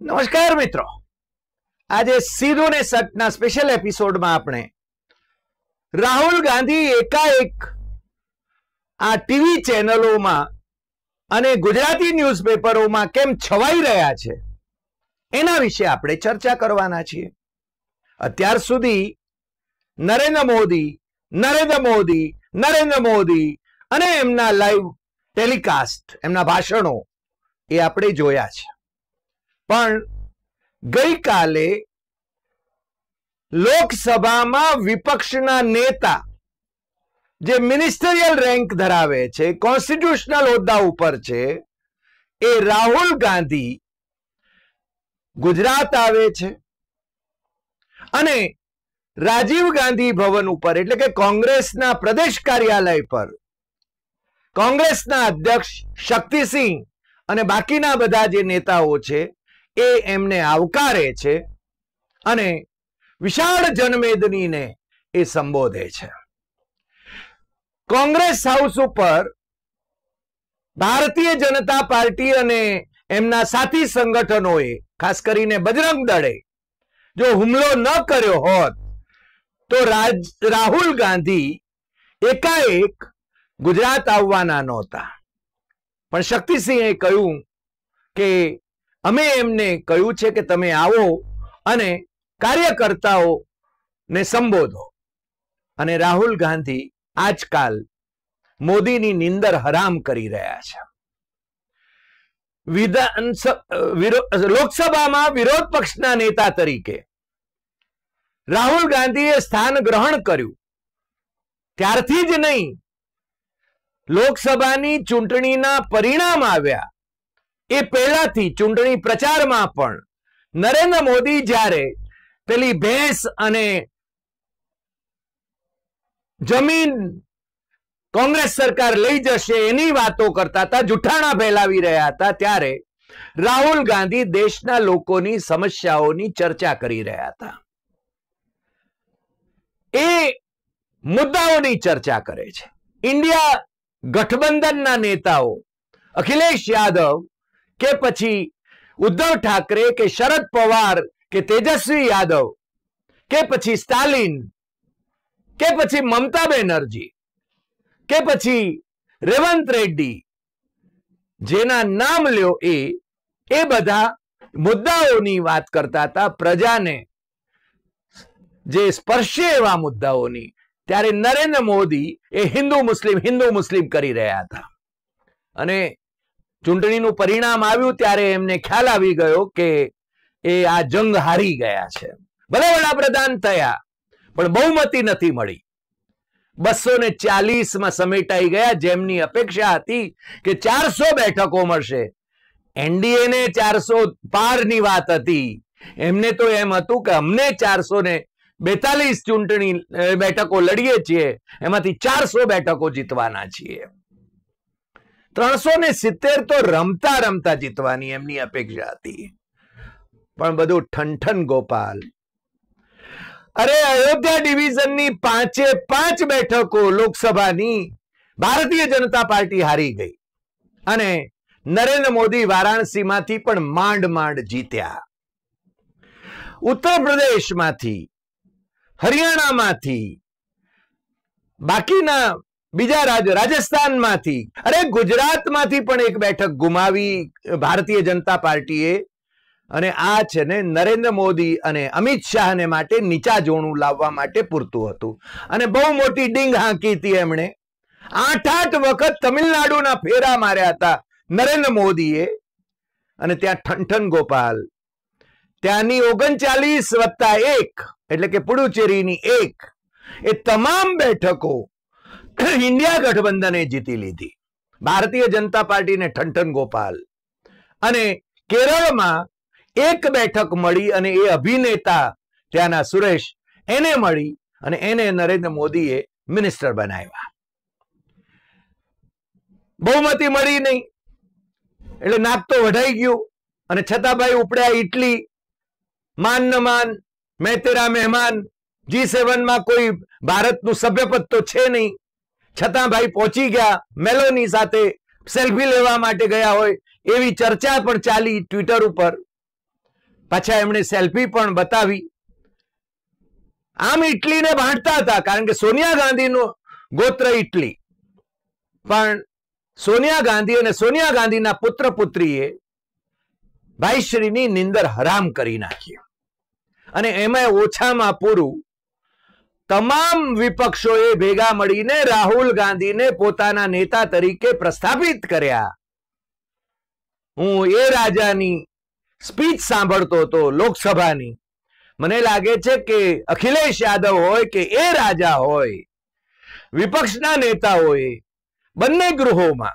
નમસ્કાર મિત્રો, આજે સીધું ને સટના સ્પેશિયલ એપિસોડમાં આપણે રાહુલ ગાંધી એકાએક આ ટીવી ચેનલોમાં અને ગુજરાતી ન્યૂઝપેપરોમાં કેમ છવાઈ રહ્યા છે એના વિશે આપણે ચર્ચા કરવાના છીએ. અત્યાર સુધી નરેન્દ્ર મોદી અને એમના લાઈવ ટેલિકાસ્ટ, એમના ભાષણો એ આપણે જોયા છે. પણ ગઈકાલે લોકસભામાં વિપક્ષના નેતા જે મિનિસ્ટરિયલ રેન્ક ધરાવે છે, કોન્સ્ટિટ્યુશનલ હોદ્દા ઉપર છે, એ રાહુલ ગાંધી ગુજરાત આવે છે અને રાજીવ ગાંધી ભવન ઉપર, એટલે કે કોંગ્રેસના પ્રદેશ કાર્યાલય પર કોંગ્રેસના અધ્યક્ષ શક્તિસિંહ અને બાકીના બધા જે નેતાઓ છે એ એમને આવકારે છે અને વિશાળ જનમેદનીને એ સંબોધે છે. કોંગ્રેસ હાઉસ ઉપર ભારતીય જનતા પાર્ટી અને એમના સાથી સંગઠનોએ, ખાસ કરીને બજરંગ દળે જો હુમલો ન કર્યો હોત તો રાહુલ ગાંધી એકાએક ગુજરાત આવવાના નહોતા. પણ શક્તિસિંહે કહ્યું કે અમે એમને કહ્યું છે કે તમે આવો અને કાર્યકર્તાઓને સંબોધો. અને રાહુલ ગાંધી આજકાલ મોદીની નીંદર હરામ કરી રહ્યા છે. લોકસભામાં વિરોધ પક્ષના નેતા તરીકે રાહુલ ગાંધીએ સ્થાન ગ્રહણ કર્યું ત્યારથી જ નહીં, લોકસભાની ચૂંટણીના પરિણામ આવ્યા એ પહેલાથી ચૂંટણી પ્રચારમાં પણ નરેન્દ્ર મોદી જ્યારે પેલી ભેંસ અને જમીન કોંગ્રેસ સરકાર લઈ જશે એની વાતો કરતા હતા, જુઠ્ઠાણા ફેલાવી રહ્યા હતા, ત્યારે રાહુલ ગાંધી દેશના લોકોની સમસ્યાઓની ચર્ચા કરી રહ્યા હતા. એ મુદ્દાઓની ચર્ચા કરે છે. ઇન્ડિયા ગઠબંધનના નેતાઓ અખિલેશ યાદવ કે પછી ઉદ્ધવ ઠાકરે કે શરદ પવાર કે તેજસ્વી યાદવ કે પછી સ્ટાલિન કે પછી મમતા બેનર્જી કે પછી રેવંત રેડ્ડી, જેના નામ લ્યો એ બધા મુદ્દાઓની વાત કરતા હતા, પ્રજાને જે સ્પર્શે એવા મુદ્દાઓની. ત્યારે નરેન્દ્ર મોદી એ હિન્દુ મુસ્લિમ કરી રહ્યા હતા અને ચૂંટણીનું પરિણામ આવ્યું ત્યારે એમને ખ્યાલ આવી ગયો કે એ આ જંગ હારી ગયા છે. ભલે વડાપ્રધાન થયા પણ બહુમતી નથી મળી. 240માં સમેટાઈ ગયા. જેમની અપેક્ષા હતી કે 400 બેઠકો મળશે, એનડીએ ને 400 પારની વાત હતી, એમને તો એમ હતું કે અમને 442 ચૂંટણી બેઠકો લડીએ છીએ, એમાંથી 400 બેઠકો જીતવાના છીએ. 370 તો રમતા રમતા જીતવાની એમની અપેક્ષા હતી. પણ બધું ઠનઠન ગોપાલ. અરે અયોધ્યા ડિવિઝનની 5 બેઠકો લોકસભાની ભારતીય જનતા પાર્ટી હારી ગઈ અને નરેન્દ્ર મોદી વારાણસીમાંથી પણ માંડ જીત્યા. ઉત્તર પ્રદેશમાંથી, હરિયાણામાંથી, બાકીના બીજા રાજસ્થાનમાંથી, અરે ગુજરાતમાંથી પણ એક બેઠક ગુમાવી ભારતીય જનતા પાર્ટીએ. અને આ છે ને નરેન્દ્ર મોદી અને અમિત શાહને માટે નીચા જોણું લાવવા માટે પૂરતું હતું. અને બહુ મોટી ડીંગ હાંકી હતી એમણે. 8 વખત તમિલનાડુના ફેરા માર્યા હતા નરેન્દ્ર મોદીએ. અને ત્યાં ઠનઠન ગોપાલ, ત્યાંની 39+1 એટલે કે પુડુચેરીની 1, એ તમામ બેઠકો ઇન્ડિયા ગઠબંધને જીતી લીધી. ભારતીય જનતા પાર્ટીને ઠનઠન ગોપાલ. અને કેરળમાં 1 બેઠક મળી અને એ અભિનેતા ત્યાંના સુરેશ એને મળી અને એને નરેન્દ્ર મોદીએ મિનિસ્ટર બનાવ્યા. બહુમતી મળી નહીં એટલે નાક તો વઢાઈ ગયું. અને છતાં ભાઈ ઉપડ્યા ઇટલી, માન ન માન, મેં તેરા મહેમાન. G7માં કોઈ ભારતનું સભ્યપદ તો છે નહીં, છતાં ભાઈ પહોંચી ગયા. મેલોની સાથે સેલ્ફી લેવા માટે ગયા હોય એવી ચર્ચા પણ ચાલી ટ્વિટર ઉપર. પાછા એમણે સેલ્ફી પણ બતાવી. આમ ઇટલીને બાંટતા હતા, કારણ કે સોનિયા ગાંધીનું ગોત્ર ઇટલી, પણ સોનિયા ગાંધી અને સોનિયા ગાંધીના પુત્ર પુત્રીએ ભાઈશ્રીની નિંદર હરામ કરી નાખી. અને એમાં ઓછામાં પૂરું તમામ વિપક્ષોએ ભેગા મળીને રાહુલ ગાંધીને પોતાના નેતા તરીકે પ્રસ્થાપિત કર્યા. હું એ રાજાની સ્પીચ સાંભળતો હતો લોકસભાની. મને લાગે છે કે અખિલેશ યાદવ હોય કે એ રાજા હોય, વિપક્ષના નેતાઓએ બંને ગૃહોમાં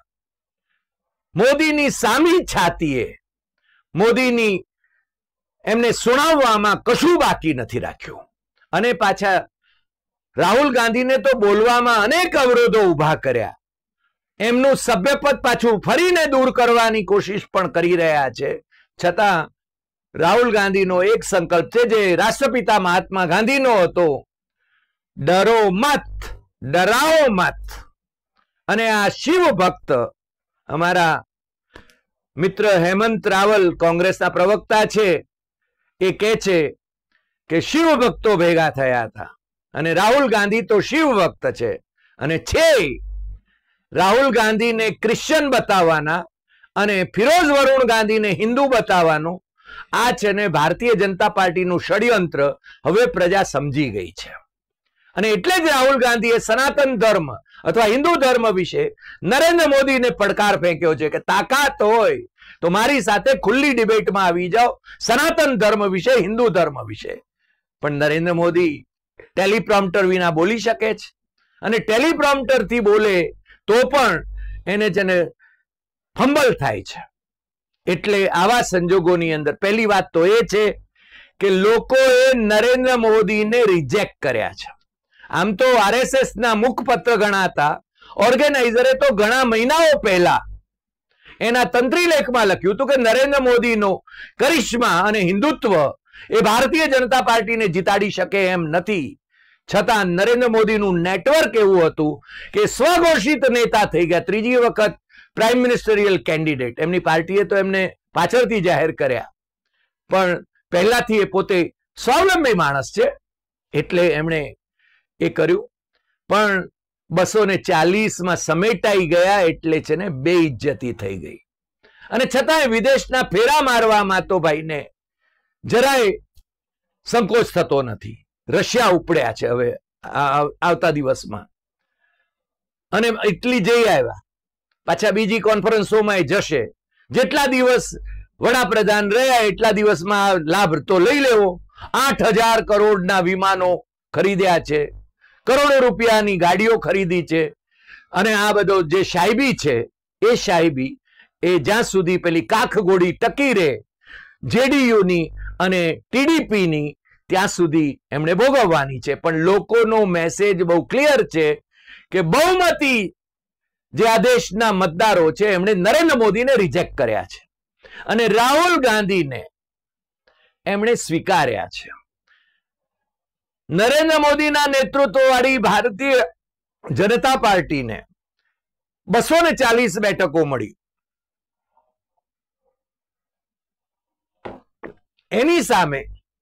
મોદીની સામી છાતીએ મોદીની એમને સુણાવવામાં કશું બાકી નથી રાખ્યું. અને પાછા રાહુલ ગાંધીને તો બોલવામાં અનેક અવરોધો ઉભા કર્યા. એમનું સભ્યપદ પાછું ફરીને દૂર કરવાની કોશિશ પણ કરી રહ્યા છે. છતાં રાહુલ ગાંધીનો એક સંકલ્પ છે, જે રાષ્ટ્રપિતા મહાત્મા ગાંધીનો હતો, ડરો મત, ડરાઓ મત. અને આ શિવ ભક્ત અમારા મિત્ર હેમંત રાવલ કોંગ્રેસના પ્રવક્તા છે, એ કહે છે કે શિવ ભક્તો ભેગા થયા હતા અને રાહુલ ગાંધી તો શિવ ભક્ત છે. અને છે રાહુલ ગાંધીને ક્રિશ્ચન બતાવવાના અને ફિરોઝ વરુણ ગાંધીને હિન્દુ બતાવવાનું આ છે ને ભારતીય જનતા પાર્ટીનું ષડયંત્ર હવે પ્રજા સમજી ગઈ છે. અને એટલે જ રાહુલ ગાંધીએ સનાતન ધર્મ અથવા હિન્દુ ધર્મ વિશે નરેન્દ્ર મોદીને પડકાર ફેંક્યો છે કે તાકાત હોય તો મારી સાથે ખુલ્લી ડિબેટમાં આવી જાઓ સનાતન ધર્મ વિશે, હિન્દુ ધર્મ વિશે. પણ નરેન્દ્ર મોદી ટેલિપ્રોમ્પ્ટર વિના બોલી શકે છે, અને ટેલિપ્રોમ્પ્ટર થી બોલે તો પણ એને જેને ફંબલ થાય છે. એટલે આવા સંજોગોની અંદર પહેલી વાત તો એ છે કે લોકોએ નરેન્દ્ર મોદીને રિજેક્ટ કર્યા છે. આમ તો આરએસએસ ના મુખપત્ર ગણાતા ઓર્ગેનાઇઝરે તો ઘણા મહિનાઓ પહેલા એના તંત્રી લેખમાં લખ્યું હતું કે નરેન્દ્ર મોદીનો કરિશ્મા અને હિન્દુત્વ એ ભારતીય જનતા પાર્ટીને જીતાડી શકે એમ નથી. છતાં નરેન્દ્ર મોદીનું નેટવર્ક એવું હતું કે સ્વઘોષિત નેતા થઈ ગયા, ત્રીજી વખત પ્રાઇમ મિનિસ્ટરિયલ કેન્ડિડેટ. એમની પાર્ટીએ તો એમને પાછળથી જાહેર કર્યા, પણ પહેલાથી એ પોતે સ્વાવલંબી માણસ છે એટલે એમણે એ કર્યું. પણ 240માં સમેટાઈ ગયા એટલે છે ને બેઇજ્જતી થઈ ગઈ. અને છતાંય વિદેશના ફેરા મારવામાં તો ભાઈને જરાય સંકોચ થતો નથી. રશિયા ઉપડ્યા છે હવે આવતા દિવસમાં, અને ઇટલી જઈ આવ્યા, પાછા બીજી કોન્ફરન્સોમાં જશે. જેટલા દિવસ વડાપ્રધાન રહ્યા એટલા દિવસમાં લાભ તો લઈ લેવો. 8,000 કરોડના વિમાનો ખરીદ્યા છે, કરોડો રૂપિયાની ગાડીઓ ખરીદી છે. અને આ બધો જે સાહેબી છે એ સાહેબી એ જ્યાં સુધી પેલી કાખગોળી ટકી રહે જેડીયુની અને ટીડીપીની ત્યાં સુધી એમણે ભોગવવાની છે. પણ લોકોનો મેસેજ બહુ ક્લિયર છે કે બહુમતી જે આ દેશના મતદારો છે એમણે નરેન્દ્ર મોદીને રિજેક્ટ કર્યા છે અને રાહુલ ગાંધીને એમણે સ્વીકાર્યા છે. નરેન્દ્ર મોદીના નેતૃત્વ વાળી ભારતીય જનતા પાર્ટીને 240 બેઠકો મળી. એની સામે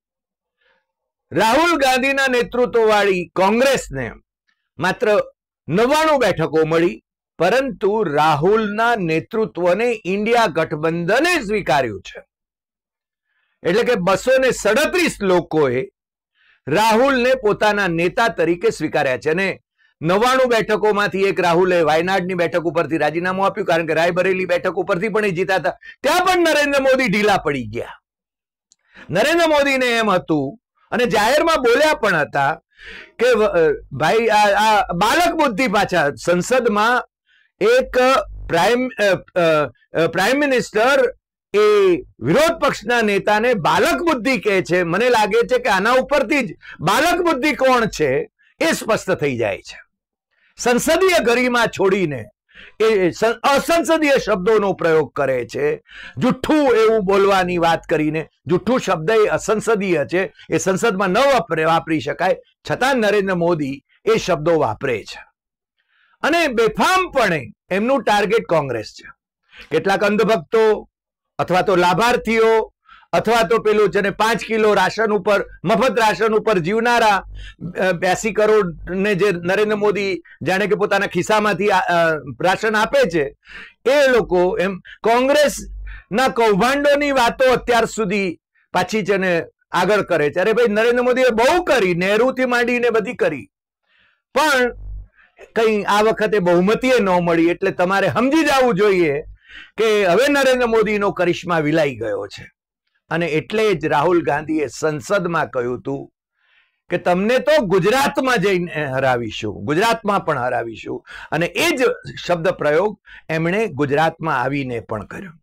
રાહુલ ગાંધીના નેતૃત્વ વાળી કોંગ્રેસને માત્ર 99 બેઠકો મળી. પરંતુ રાહુલના નેતૃત્વને ઇન્ડિયા ગઠબંધને સ્વીકાર્યું છે. એટલે કે 237 લોકોએ રાહુલને પોતાના નેતા તરીકે સ્વીકાર્યા છે. અને 99 બેઠકોમાંથી એક રાહુલે વાયનાડની બેઠક ઉપરથી રાજીનામું આપ્યું, કારણ કે રાયબરેલી બેઠક ઉપરથી પણ એ જીતા હતા. ત્યાં પણ નરેન્દ્ર મોદી ઢીલા પડી ગયા. નરેન્દ્ર મોદીને એમ હતું, અને જાહેરમાં બોલ્યા પણ હતા કે ભાઈ આ બાલક બુદ્ધિ, પાછા સંસદમાં એક પ્રાઇમ મિનિસ્ટર એ વિરોધ પક્ષના નેતાને બાલક બુદ્ધિ કહે છે. મને લાગે છે કે આના ઉપરથી જ બાલક બુદ્ધિ કોણ છે એ સ્પષ્ટ થઈ જાય છે. સંસદીય ગરિમા છોડીને એ અસંસદીય શબ્દોનો પ્રયોગ કરે છે, જુઠ્ઠું એવું બોલવાની વાત કરીને. જુઠ્ઠું શબ્દ એ અસંસદીય છે, એ સંસદમાં ન વાપરી શકાય, છતાં નરેન્દ્ર મોદી એ શબ્દો વાપરે છે. અને બેફામપણે એમનું ટાર્ગેટ કોંગ્રેસ છે. કેટલાક અંધભક્તો અથવા તો લાભાર્થીઓ અથવા તો પેલું છે ને 5 કિલો રાશન ઉપર મફત રાશન ઉપર જીવનારા 82 કરોડ ને જે નરેન્દ્ર મોદી જાણે કે પોતાના ખિસ્સામાંથી રાશન આપે છે, એ લોકો એમ કોંગ્રેસના કૌભાંડોની વાતો અત્યાર સુધી પાછી છે ને આગળ કરે છે. અરે ભાઈ, નરેન્દ્ર મોદીએ બહુ કરી, નહેરુથી માંડીને બધી કરી, પણ કઈ આ વખતે બહુમતીએ ન મળી. એટલે તમારે સમજી જવું જોઈએ કે હવે નરેન્દ્ર મોદીનો કરિશ્મા વિલાઈ ગયો છે. અને એટલે જ રાહુલ ગાંધીએ સંસદમાં કહ્યું હતું કે તમને તો ગુજરાતમાં જઈને હરાવીશું, ગુજરાતમાં પણ હરાવીશું. અને એ જ શબ્દ પ્રયોગ એમણે ગુજરાતમાં આવીને પણ કર્યો.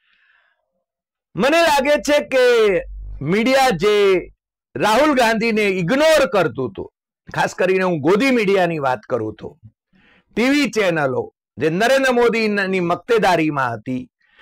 મને લાગે છે કે મીડિયા જે રાહુલ ગાંધીને ઇગ્નોર કરતું હતું, ખાસ કરીને હું ગોદી મીડિયાની વાત કરું તો ટીવી ચેનલો જે નરેન્દ્ર મોદીની મક્તેદારીમાં હતી,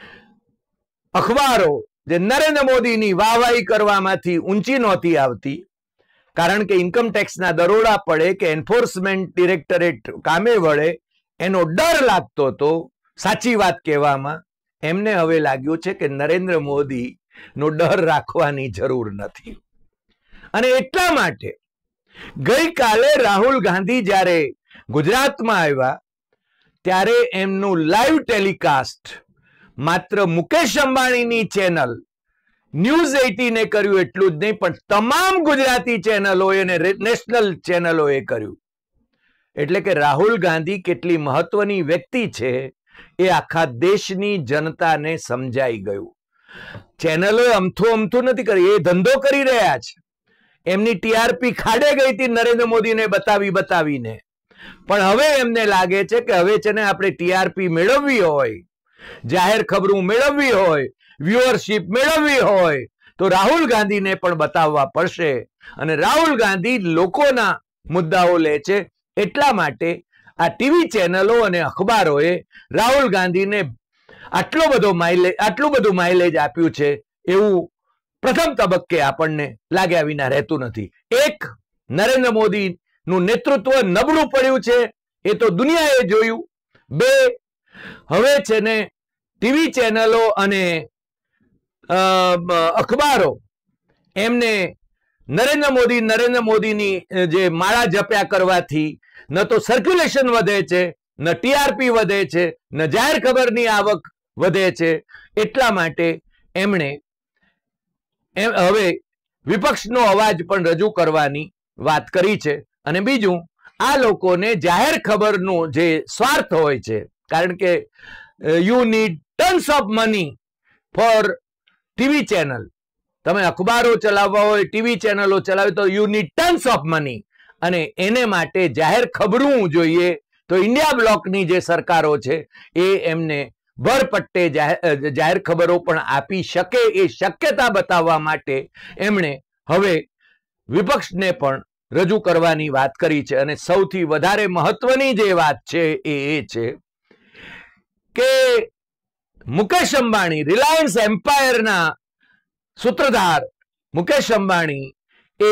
અખબારો જે નરેન્દ્ર મોદીની વાહવાહી કરવામાંથી ઊંચી નહોતી આવતી, કારણ કે ઇન્કમ ટેક્સના દરોડા પડે કે એન્ફોર્સમેન્ટ ડિરેક્ટરેટ કામે વળે એનો ડર લાગતો હતો સાચી વાત કહેવામાં, એમને હવે લાગ્યું છે કે નરેન્દ્ર મોદીનો ડર રાખવાની જરૂર નથી. અને એટલા માટે ગઈકાલે રાહુલ ગાંધી જ્યારે ગુજરાતમાં આવ્યા ત્યારે એમનું લાઈવ ટેલિકાસ્ટ માત્ર મુકેશ અંબાણીની ચેનલ ન્યૂઝ 18 કર્યું એટલું જ નહીં, પણ તમામ ગુજરાતી ચેનલોએ અને નેશનલ ચેનલોએ કર્યું. એટલે કે રાહુલ ગાંધી કેટલી મહત્વની વ્યક્તિ છે એ આખા દેશની જનતાને સમજાઈ ગયું. ચેનલોએ અમથું નથી કરી, એ ધંધો કરી રહ્યા છે. એમની ટીઆરપી ખાડે ગઈ હતી નરેન્દ્ર મોદીને બતાવીને, પણ હવે એમને લાગે છે કે હવે છે ને આપણે ટીઆરપી મેળવવી હોય, જાહેર ખબરું મેળવવી હોય, વ્યુઅરશિપ મેળવવી હોય તો રાહુલ ગાંધીને પણ બતાવવા પડશે. અને રાહુલ ગાંધી લોકોના મુદ્દાઓ લે છે, એટલા માટે આ ટીવી ચેનલો અને અખબારોએ રાહુલ ગાંધીને આટલું બધું માઇલેજ આપ્યું છે એવું પ્રથમ તબક્કે આપણને લાગ્યા વિના રહેતું નથી. એક, નરેન્દ્ર મોદીનું નેતૃત્વ નબળું પડ્યું છે, એ તો દુનિયાએ જોયું. બે, હવે છે ને ટીવી ચેનલો અને અખબારો એમને નરેન્દ્ર મોદીની જે માળા જપ્યા કરવાથી ન તો સર્ક્યુલેશન વધે છે, ન ટીઆરપી વધે છે, ન જાહેર ખબરની આવક વધે છે. એટલા માટે એમણે હવે વિપક્ષનો અવાજ પણ રજૂ કરવાની વાત કરી છે. અને બીજું, આ લોકોને જાહેર ખબરનો જે સ્વાર્થ હોય છે, કારણ કે you need tons of money for TV channel, તમે અખબારો ચલાવવા હોય, ટીવી ચેનલો ચલાવે તો you need tons of money, અને એને માટે જાહેર ખબરું જોઈએ. તો ઇન્ડિયા બ્લોકની જે સરકારો છે એ એમને ભરપટ્ટે જાહેર ખબરો પણ આપી શકે એ શક્યતા બતાવવા માટે એમણે હવે વિપક્ષને પણ રજૂ કરવાની વાત કરી છે. અને સૌથી વધારે મહત્વની જે વાત છે એ છે કે મુકેશ અંબાણી, રિલાયન્સ એમ્પાયરના સૂત્રધાર મુકેશ અંબાણી એ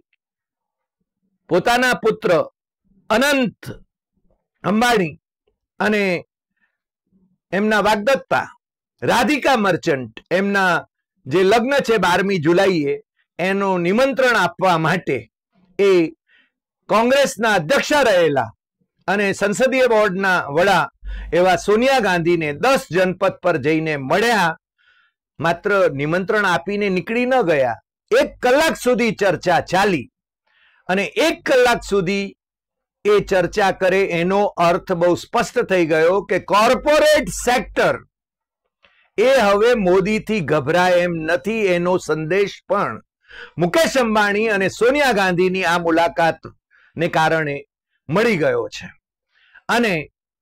પોતાના પુત્ર અનંત અંબાણી અને એમના વાગ્દત્તા રાધિકા મર્ચન્ટ, એમના જે લગ્ન છે 12મી જુલાઈએ, એનું નિમંત્રણ આપવા માટે એ કોંગ્રેસના અધ્યક્ષ રહેલા અને સંસદીય બોર્ડના વડા એવા સોનિયા ગાંધીને 10 જનપદ પર જઈને મળ્યા. માત્ર નિમંત્રણ આપીને નીકળી ન ગયા, 1 કલાક સુધી ચર્ચા ચાલી. અને 1 કલાક સુધી એ ચર્ચા કરે એનો અર્થ બહુ સ્પષ્ટ થઈ ગયો કે કોર્પોરેટ સેક્ટર એ હવે મોદીથી ગભરાય એમ નથી. એનો સંદેશ પણ મુકેશ અંબાણી અને સોનિયા ગાંધીની આ મુલાકાતને કારણે મળી ગયો છે. અને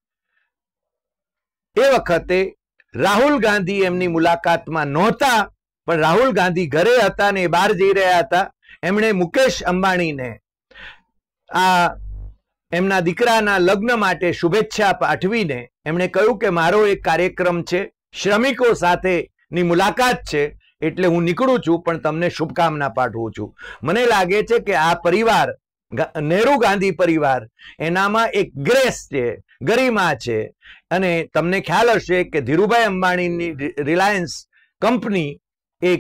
એ વખતે રાહુલ ગાંધી એમની મુલાકાતમાં નહોતા, પણ રાહુલ ગાંધી ઘરે હતા ને બહાર જઈ રહ્યા હતા. એમણે મુકેશ અંબાણીને આ એમના દીકરાના લગ્ન માટે શુભેચ્છા પાઠવીને એમણે કહ્યું કે મારો એક કાર્યક્રમ છે, શ્રમિકો સાથેની મુલાકાત છે, એટલે હું નીકળું છું, પણ તમને શુભકામના પાઠવું છું. મને લાગે છે કે આ પરિવાર, નહેરુ ગાંધી પરિવાર, એનામાં એક ગ્રેસ છે, ગરિમા છે. અને તમને ખ્યાલ હશે કે ધીરુભાઈ અંબાણીની રિલાયન્સ કંપની એ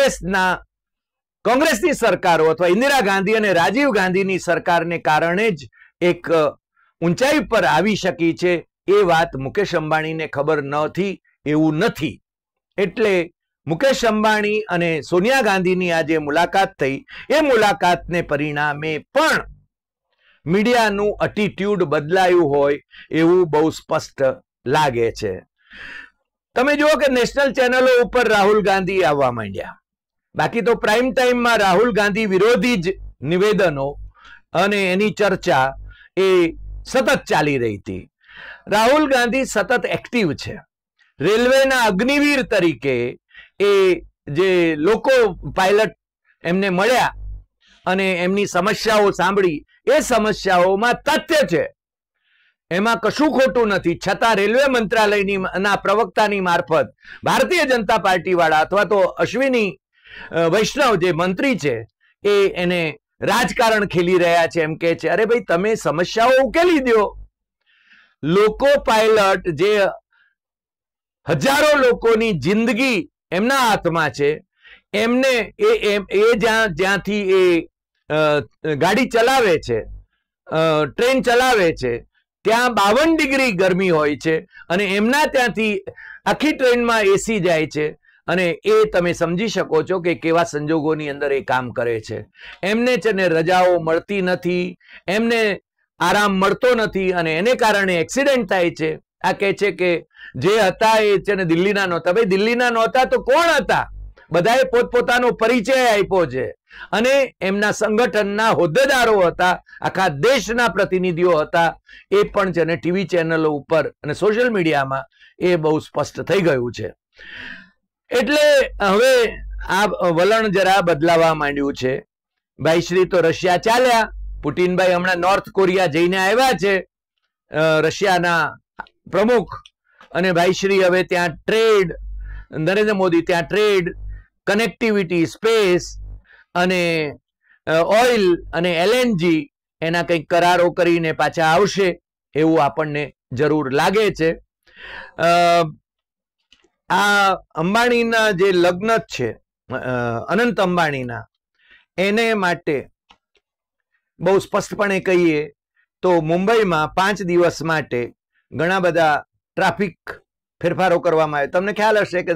કોંગ્રેસની સરકારો અથવા ઇન્દિરા ગાંધી અને રાજીવ ગાંધીની સરકારને કારણે જ એક ઊંચાઈ પર આવી શકી છે. એ વાત મુકેશ અંબાણીને ખબર નથી એવું નથી. એટલે મુકેશ અંબાણી અને સોનિયા ગાંધીની આ જે મુલાકાત થઈ, એ મુલાકાતને પરિણામે પણ મીડિયાનું એટીટ્યુડ બદલાયું હોય એવું બહુ સ્પષ્ટ લાગે છે. તમે જુઓ કે નેશનલ ચેનલો ઉપર રાહુલ ગાંધી આવવા માંડ્યા. બાકી તો પ્રાઇમ ટાઈમમાં રાહુલ ગાંધી વિરોધી જ નિવેદનો અને એની ચર્ચા એ સતત ચાલી રહી હતી. રાહુલ ગાંધી સતત એક્ટિવ છે. રેલવેના અગ્નિવીર તરીકે એ જે લોકો પાયલટ એમને મળ્યા અને એમની સમસ્યાઓ સાંભળી, એ સમસ્યાઓમાં તથ્ય છે, એમાં કશું ખોટું નથી. છતાં રેલવે મંત્રાલયની પ્રવક્તાની મારફત ભારતીય જનતા પાર્ટી વાળા અથવા તો અશ્વિની વૈષ્ણવ જે મંત્રી છે એ એને રાજકારણ ખેલી રહ્યા છે. એમ કે છે, અરે ભાઈ તમે સમસ્યાઓ ઉકેલી દો. લોકો પાયલટ જે હજારો લોકોની જિંદગી એમના હાથમાં છે, એમને જ્યાંથી એ ગાડી ચલાવે છે, ટ્રેન ચલાવે છે, ત્યાં 52 ડિગ્રી ગરમી હોય છે અને એમના ત્યાંથી આખી ટ્રેનમાં એસી જાય છે. અને એ તમે સમજી શકો છો કે કેવા સંજોગોની અંદર એ કામ કરે છે. એમને છે ને રજાઓ મળતી નથી, એમને આરામ મળતો નથી અને એને કારણે એક્સિડન્ટ થાય છે. આ કહે છે કે જે હતા એ છે ને દિલ્હીના નહોતા. ભાઈ દિલ્હીના નહોતા તો કોણ હતા? બધાએ પોતપોતાનો પરિચય આપ્યો છે અને એમના સંગઠનના હોદ્દેદારો હતા, આખા દેશના પ્રતિનિધિઓ હતા. એ પણ છે ને ટીવી ચેનલો ઉપર અને સોશિયલ મીડિયામાં એ બહુ સ્પષ્ટ થઈ ગયું છે. એટલે હવે આ વલણ જરા બદલાવા માંડ્યું છે. ભાઈશ્રી તો રશિયા ચાલ્યા, પુટિનભાઈ હમણાં નોર્થ કોરિયા જઈને આવ્યા છે, રશિયાના પ્રમુખ, અને ભાઈશ્રી હવે ત્યાં ટ્રેડ, નરેન્દ્ર મોદી ત્યાં ટ્રેડ, કનેક્ટિવિટી, સ્પેસ અને ઓઇલ અને એલએનજી એના કંઈક કરારો કરીને પાછા આવશે એવું આપણને જરૂર લાગે છે. આ અંબાણીના જે લગ્ન છે, અનંત અંબાણીના, એને માટે બહુ સ્પષ્ટપણે કહીએ તો મુંબઈમાં 5 દિવસ માટે ઘણા બધા ટ્રાફિક ફેરફારો કરવામાં આવે. તમને ખ્યાલ હશે કે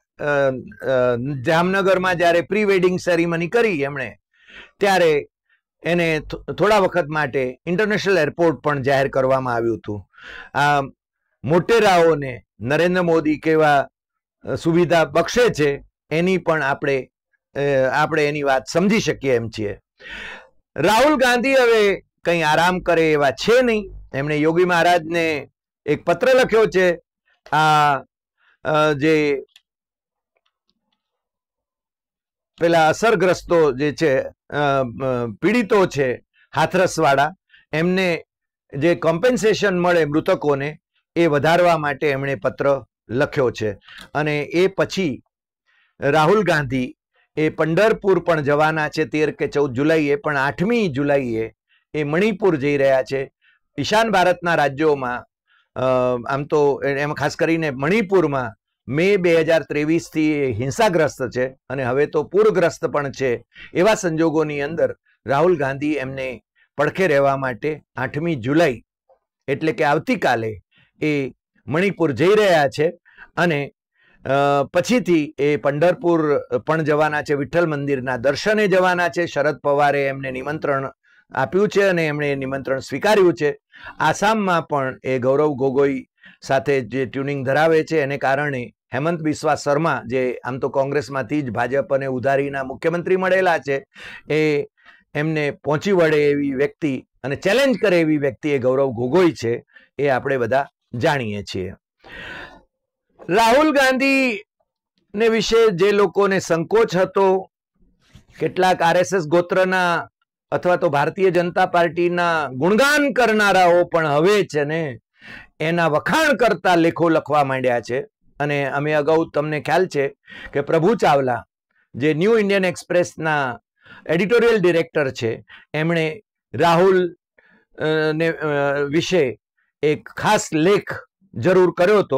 જામનગરમાં જ્યારે પ્રી વેડિંગ સેરેમની કરી એમણે, ત્યારે એને થોડા વખત માટે ઇન્ટરનેશનલ એરપોર્ટ પણ જાહેર કરવામાં આવ્યું હતું. આ મોટેરાઓને નરેન્દ્ર મોદી કેવા સુવિધા બક્ષે છે એની પણ આપણે એની વાત સમજી શકીએ એમ છીએ. રાહુલ ગાંધી હવે કંઈ આરામ કરે એવા છે નહીં. એમણે યોગી મહારાજને એક પત્ર લખ્યો છે. આ જે પેલા અસરગ્રસ્તો જે છે, પીડિતો છે હાથરસ વાળા, એમને જે કોમ્પેન્સેશન મળે મૃતકોને એ વધારવા માટે એમણે પત્ર લખ્યો છે. અને એ પછી રાહુલ ગાંધી એ પંઢરપુર પણ જવાના છે 13 કે 14 જુલાઈએ, પણ 8મી જુલાઈએ એ મણિપુર જઈ રહ્યા છે. ઈશાન ભારતના રાજ્યોમાં, આમ તો એમ ખાસ કરીને મણિપુરમાં મે 2023 થી હિંસાગ્રસ્ત છે અને હવે તો પૂરગ્રસ્ત પણ છે. એવા સંજોગોની અંદર રાહુલ ગાંધી એમને પડખે રહેવા માટે 8મી જુલાઈ એટલે કે આવતીકાલે એ મણિપુર જઈ રહ્યા છે. અને પછીથી એ પંઢરપુર પણ જવાના છે, વિઠ્ઠલ મંદિરના દર્શને જવાના છે. શરદ પવારે એમને નિમંત્રણ આપ્યું છે અને એમણે એ નિમંત્રણ સ્વીકાર્યું છે. આસામમાં પણ એ ગૌરવ ગોગોઈ સાથે જે ટ્યુનિંગ ધરાવે છે એને કારણે હેમંત બિસ્વા શર્મા, જે આમ તો કોંગ્રેસમાંથી જ ભાજપ અને ઉધારીના મુખ્યમંત્રી મળેલા છે, એ એમને પહોંચી વળે એવી વ્યક્તિ અને ચેલેન્જ કરે એવી વ્યક્તિ એ ગૌરવ ગોગોઈ છે. એ આપણે બધા જાણીએ છીએ. રાહુલ ગાંધી ને વિશે જે લોકોને સંકોચ હતો, કેટલાક આરએસએસ ગોત્રના અથવા તો ભારતીય જનતા પાર્ટીના ગુણગાન કરનારાઓ પણ હવે છે ને એના વખાણ કરતા લેખો લખવા માંડ્યા છે. અને અમે અગાઉ તમને ખ્યાલ છે કે પ્રભુ ચાવલા, જે ન્યૂ ઇન્ડિયન એક્સપ્રેસના એડિટોરિયલ ડિરેક્ટર છે, એમણે રાહુલ ને વિશે એક ખાસ લેખ જરૂર કર્યો હતો.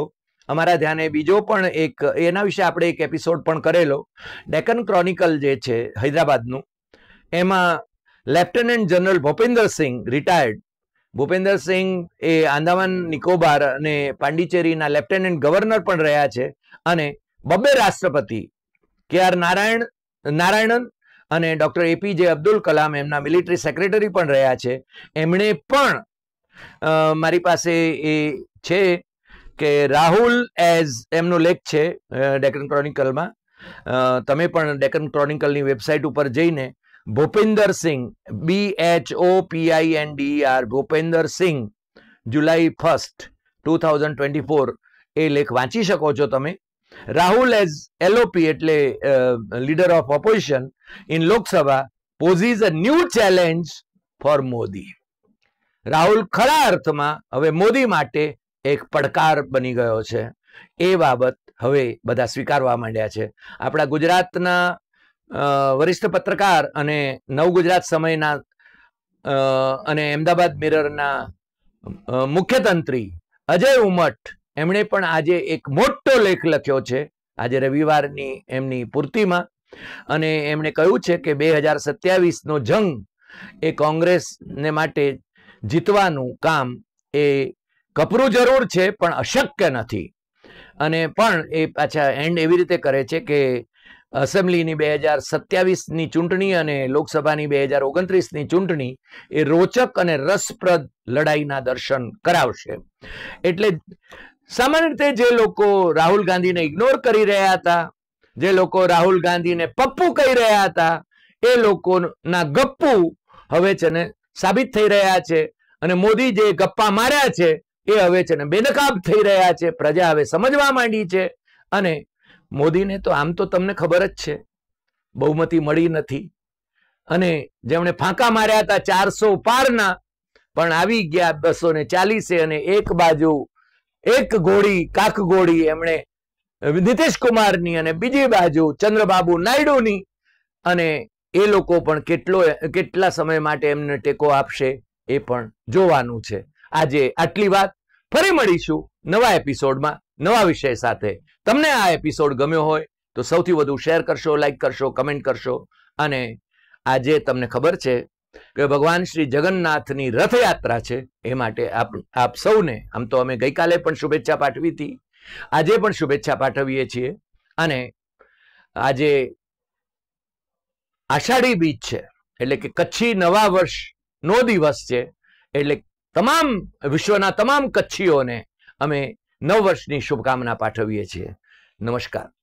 અમારા ધ્યાને બીજો પણ એક, એના વિશે આપણે એક એપિસોડ પણ કરેલો, ડેકન ક્રોનિકલ જે છે હૈદરાબાદનું, એમાં lieutenant general Bhupendra Singh retired, Bhupendra Singh એ આંદામાન નિકોબાર અને પાંડિચેરીના લેફ્ટનન્ટ ગવર્નર પણ રહ્યા છે અને બબ્બે રાષ્ટ્રપતિ KR નારાયણન અને ડોક્ટર APJ અબ્દુલ કલામ એમના મિલિટરી સેક્રેટરી પણ રહ્યા છે. એમણે પણ મારી પાસે એ છે કે રાહુલ એઝ, એમનો લેખ છે ડેકન ક્રોનિકલમાં, તમે પણ ડેકન ક્રોનિકલની વેબસાઇટ ઉપર જઈને ભૂપેન્દર સિંહ BHOPINDER ભૂપેન્દર સિંહ જુલાઈ 1, 2024 એ લેખ વાંચી શકો છો તમે. રાહુલ એઝ LOP એટલે leader of opposition in Lok Sabha poses a new challenge for Modi. Rahul ખરા અર્થમાં હવે મોદી માટે એક પડકાર બની ગયો છે. એ બાબત હવે બધા સ્વીકારવા માંડ્યા છે. આપણા ગુજરાતના વરિષ્ઠ પત્રકાર અને નવ ગુજરાત સમયના અને અમદાવાદ મિરરના મુખ્ય તંત્રી અજય ઉમટ, એમણે પણ આજે એક મોટો લેખ લખ્યો છે આજે રવિવારની એમની પૂર્તિમાં, અને એમણે કહ્યું છે કે 2027નો જંગ એ કોંગ્રેસને માટે જીતવાનું કામ એ કપરું જરૂર છે પણ અશક્ય નથી. અને પણ એ પાછા એન્ડ એવી રીતે કરે છે કે એસેમ્બલીની 2027ની ચૂંટણી અને લોકસભાની 2029ની ચૂંટણી એ રોચક અને રસપ્રદ લડાઈના દર્શન કરાવશે. એટલે સામાન્ય રીતે જે લોકો રાહુલ ગાંધીને ઇગ્નોર કરી રહ્યા હતા, જે લોકો રાહુલ ગાંધીને પપ્પુ કહી રહ્યા હતા, એ લોકોના ગપ્પુ હવે છે ને સાબિત થઈ રહ્યા છે. અને મોદી જે ગપ્પા માર્યા છે એ હવે છે ને બેનકાબ થઈ રહ્યા છે. પ્રજા હવે સમજવા માંડી છે. અને મોદીને તો આમ તો તમને ખબર જ છે બહુમતી મળી નથી, અને જેમણે ફાંકા માર્યા હતા 400 પારના પણ આવી ગયા 240, અને એક બાજુ એક ગોળી કાક ગોળી એમણે નીતિશ કુમારની અને બીજી બાજુ ચંદ્રબાબુ નાયડુની, અને એ લોકો પણ કેટલા સમય માટે એમને ટેકો આપશે એ પણ જોવાનું છે. આજે આટલી વાત, ફરી મળીશું નવા એપિસોડમાં નવા વિષય સાથે. તમને આ એપિસોડ ગમ્યો હોય તો સૌથી વધુ શેર કરશો, લાઈક કરશો, કમેન્ટ કરશો. અને આજે તમને ખબર છે કે ભગવાન શ્રી જગન્નાથની રથયાત્રા છે, એ માટે આપ સૌને, આમ તો અમે ગઈકાલે પણ શુભેચ્છા પાઠવી હતી, આજે પણ શુભેચ્છા પાઠવીએ છીએ. અને આજે આષાઢી બીજ છે એટલે કે કચ્છી નવા વર્ષનો દિવસ છે. એટલે તમામ વિશ્વના તમામ કચ્છીઓને અમે નવ વર્ષની શુભકામના પાઠવીએ છીએ. નમસ્કાર.